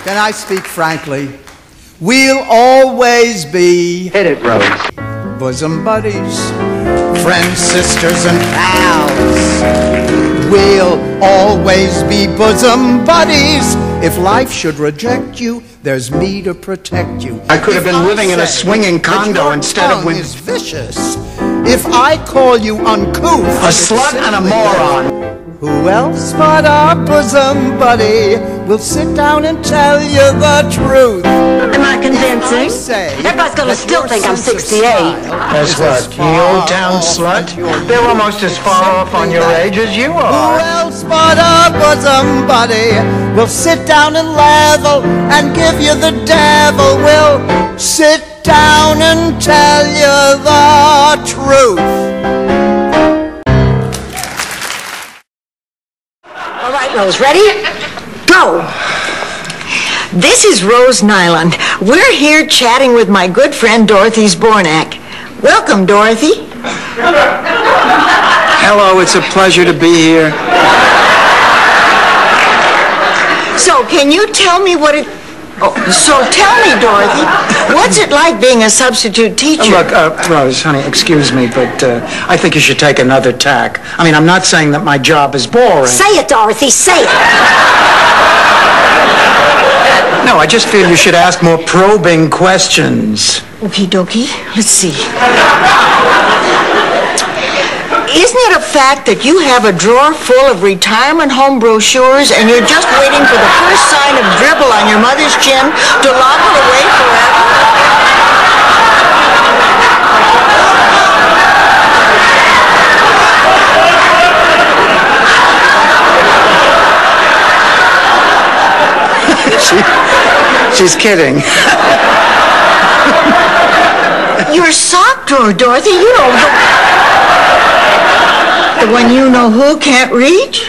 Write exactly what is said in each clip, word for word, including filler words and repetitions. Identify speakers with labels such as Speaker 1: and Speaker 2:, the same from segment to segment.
Speaker 1: Can I speak frankly? We'll always be...
Speaker 2: Hit it, Rose.
Speaker 1: Bosom buddies, friends, sisters, and pals. We'll always be bosom buddies. If life should reject you, there's me to protect you.
Speaker 2: I could have been
Speaker 1: If
Speaker 2: living
Speaker 1: I
Speaker 2: in a
Speaker 1: say
Speaker 2: swinging
Speaker 1: that
Speaker 2: condo
Speaker 1: your
Speaker 2: instead of
Speaker 1: tongue
Speaker 2: with...
Speaker 1: is vicious. If I call you uncouth...
Speaker 2: A slut and a moron.
Speaker 1: Who else but our bosom buddy will sit down and tell you the truth?
Speaker 3: Am I convincing?
Speaker 1: I say
Speaker 3: Everybody's gonna
Speaker 1: that
Speaker 3: still
Speaker 1: your
Speaker 3: think I'm
Speaker 1: sense of
Speaker 3: sixty-eight.
Speaker 1: style
Speaker 2: Guess
Speaker 1: is
Speaker 2: what?
Speaker 1: as
Speaker 2: The
Speaker 1: far
Speaker 2: old town
Speaker 1: off
Speaker 2: slut?
Speaker 1: your
Speaker 2: They're almost as far off on your age as you
Speaker 1: Who
Speaker 2: are.
Speaker 1: else but our bosom buddy will sit down and level and give you the devil? Will sit down and tell you the truth.
Speaker 3: All right, Rose, ready? Go. This is Rose Nyland. We're here chatting with my good friend Dorothy Zbornak. Welcome, Dorothy.
Speaker 2: Hello, it's a pleasure to be here.
Speaker 3: So, can you tell me what it... Oh, so tell me, Dorothy, what's it like being a substitute teacher?
Speaker 2: Look, uh, Rose, honey, excuse me, but uh, I think you should take another tack. I mean, I'm not saying that my job is boring.
Speaker 3: Say it, Dorothy, say it.
Speaker 2: No, I just feel you should ask more probing questions.
Speaker 3: Okie dokie. Let's see. Isn't it a fact that you have a drawer full of retirement home brochures and you're just waiting for the first sign of dribble on your mother's chin to lock it away forever?
Speaker 2: she, she's kidding.
Speaker 3: Your sock drawer, Dorothy, you know, the, the one you know who can't reach?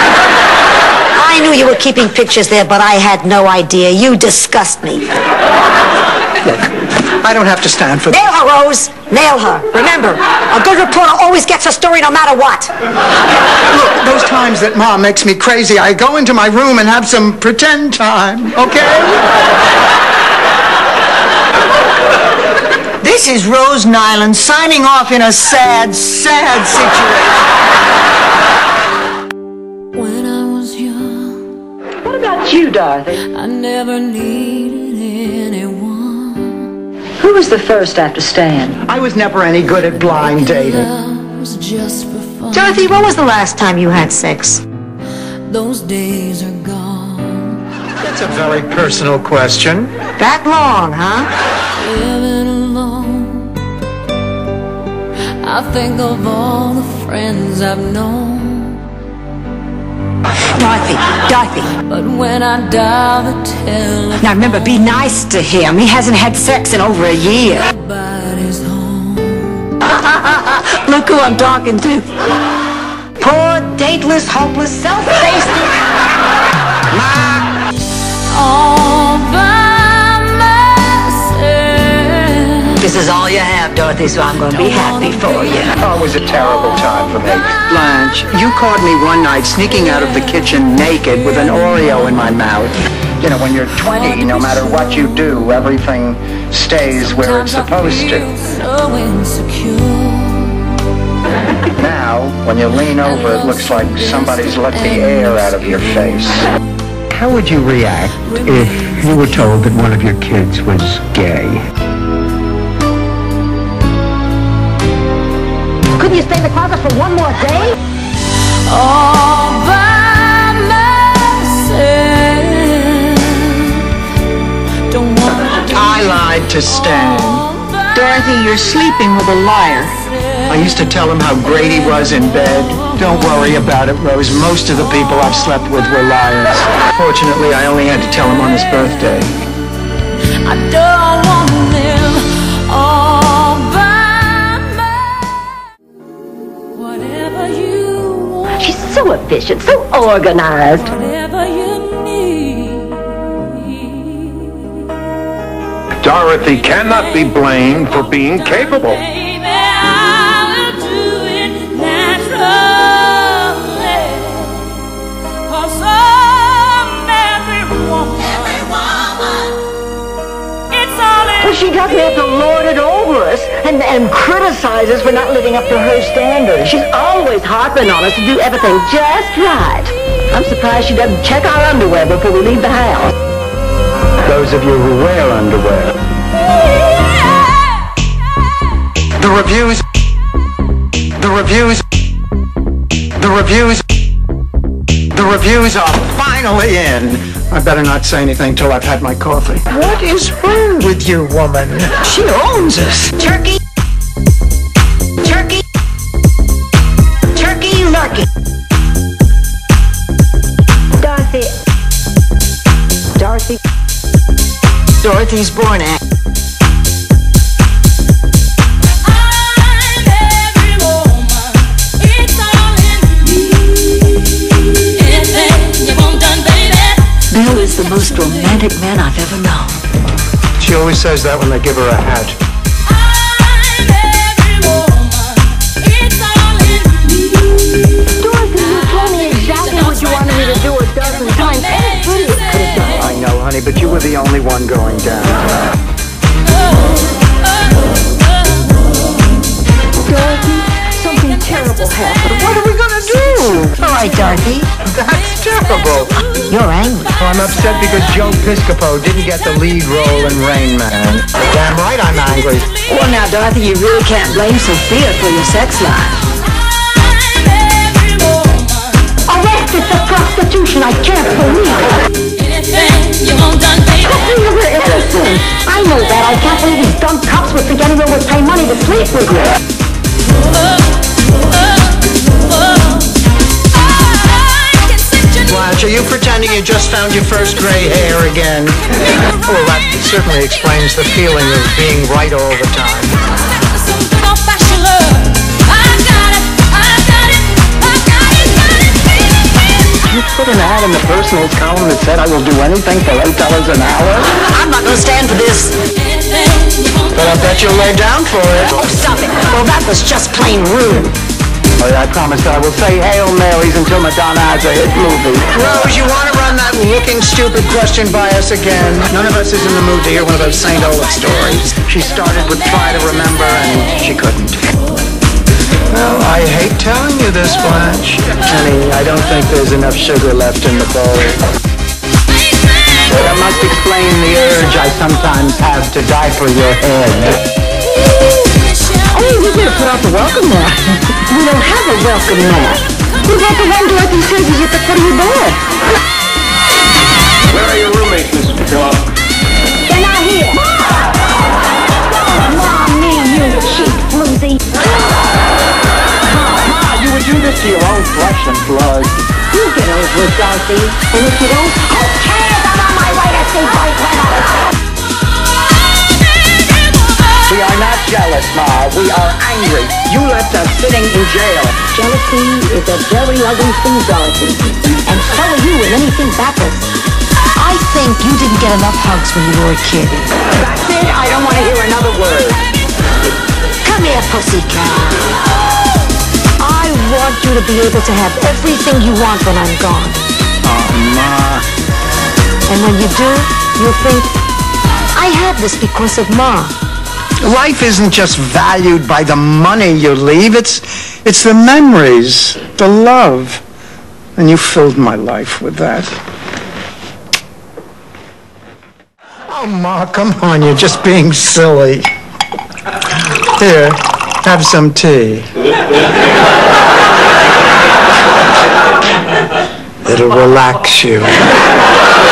Speaker 4: I knew you were keeping pictures there, but I had no idea. You disgust me.
Speaker 2: Look, I don't have to stand for...
Speaker 4: Nail her, Rose. Nail her. Remember, a good reporter always gets a story no matter what.
Speaker 2: Look, those times that Mom makes me crazy, I go into my room and have some pretend time, okay?
Speaker 3: This is Rose Nyland signing off in a sad, sad situation.
Speaker 5: When I was young,
Speaker 3: What about you, Dorothy?
Speaker 5: I never needed anyone.
Speaker 3: Who was the first after Stan?
Speaker 2: I was never any good at blind dating.
Speaker 5: Love was just for fun.
Speaker 4: Dorothy, when was the last time you had sex?
Speaker 5: Those days are gone.
Speaker 2: That's a very personal question.
Speaker 4: That long, huh?
Speaker 5: Living alone, I think of all the friends I've known.
Speaker 4: Dorothy, Dorothy.
Speaker 5: But when I dial the telephone,
Speaker 4: Now remember, be nice to him. He hasn't had sex in over a year.
Speaker 5: nobody's home.
Speaker 4: Look who I'm talking to. Poor, dateless, hopeless, self-faced.
Speaker 5: All by myself.
Speaker 4: This is all you have, Dorothy, so I'm going to be happy for you.
Speaker 2: Oh, it was a terrible time for me. Blanche, you caught me one night sneaking out of the kitchen naked with an Oreo in my mouth. You know, when you're twenty, no matter what you do, everything stays where it's supposed to.
Speaker 5: So insecure.
Speaker 2: Now, when you lean over, it looks like somebody's let the air out of your face. How would you react if you were told that one of your kids was gay?
Speaker 4: Couldn't you stay in the closet for one more day?
Speaker 5: All by myself. Don't want
Speaker 2: I lied to Stan.
Speaker 3: Dorothy, you're sleeping with a liar.
Speaker 2: I used to tell him how great he was in bed. Don't worry about it, Rose. Most of the people I've slept with were liars. Fortunately, I only had to tell him on his birthday.
Speaker 5: I don't want to live all by myself. Whatever you want,
Speaker 4: She's so efficient, so organized.
Speaker 5: whatever you need.
Speaker 6: Dorothy cannot be blamed for being capable.
Speaker 5: Baby, I will do it naturally. 'Cause I'm every woman.
Speaker 3: she doesn't have to lord it over us and, and criticize us for not living up to her standards.
Speaker 7: She's always harping on us to do everything just right. I'm surprised she doesn't check our underwear before we leave the house.
Speaker 2: Those of you who wear underwear. The reviews. The reviews. The reviews. The reviews are finally in. I better not say anything till I've had my coffee.
Speaker 1: What is wrong with you, woman? She owns us.
Speaker 3: Turkey. Turkey. Turkey lurkey.
Speaker 7: Dorothy. Dorothy.
Speaker 3: Dorothy's born at.
Speaker 4: Bill is the most romantic man I've ever known.
Speaker 2: She always says that when they give her a hat.
Speaker 7: Dorothy, you told me exactly what you wanted me to do a dozen times. And it's pretty as could have done.
Speaker 2: I know, honey, but you were the only one going down.
Speaker 7: Dorothy, something terrible happened.
Speaker 3: What are we gonna do? All right, Dorothy.
Speaker 2: That's terrible.
Speaker 3: You're angry.
Speaker 2: Well, I'm upset because Joe Piscopo didn't get the lead role in Rain Man. Damn right I'm angry.
Speaker 7: Well, now, Dorothy, you really can't blame Sophia for your sex life. Arrested for prostitution, I can't believe it. You were innocent. I know that. I can't believe these dumb cops would think anyone would pay money to sleep with you.
Speaker 1: Blanche, are you pretending you just found your first gray hair again?
Speaker 2: Well, that certainly explains the feeling of being right all the time. You put an ad in the personals column that said I will do anything for eight dollars an hour?
Speaker 4: I'm not gonna stand for this.
Speaker 1: But I bet you'll lay down for it.
Speaker 4: Oh, stop it. Well, that was just plain rude.
Speaker 2: Oh, yeah, I promise that I will say Hail Marys until Madonna has a hit movie.
Speaker 1: Rose, you want to run that looking stupid question by us again? None of us is in the mood to hear one of those Saint Olaf stories.
Speaker 2: She started with Try to Remember, and she couldn't. Well, I hate telling you this, Blanche. Honey, I don't think there's enough sugar left in the bowl. But I must explain the urge I sometimes have to diaper your head.
Speaker 7: Oh, we better put out the welcome mat. We don't have a welcome mat. What about the one Dorothy says is at the foot of your bed?
Speaker 6: Where are your roommates, Missus Phillip?
Speaker 7: They're not here. Mom, me, you cheap floozy.
Speaker 2: Ma, you would do this to your own flesh and blood.
Speaker 7: You get over it, Dorothy. And if you don't, I'll tear them on my way to see Boy Reynolds.
Speaker 2: We are not jealous, Ma. We are angry. You left us sitting in jail.
Speaker 7: Jealousy is a very ugly thing, Dorothy. And so are you and anything backward.
Speaker 4: I think you didn't get enough hugs when you were a kid.
Speaker 2: That's it. I don't want to hear another word.
Speaker 4: Come here, pussycat. I want you to be able to have everything you want when I'm gone.
Speaker 2: Oh, Ma.
Speaker 4: And when you do, you'll think, I have this because of Ma.
Speaker 1: Life isn't just valued by the money you leave. It's, it's the memories, the love. And you filled my life with that. Oh, Ma, come on. You're just being silly. Here, have some tea. It'll relax you.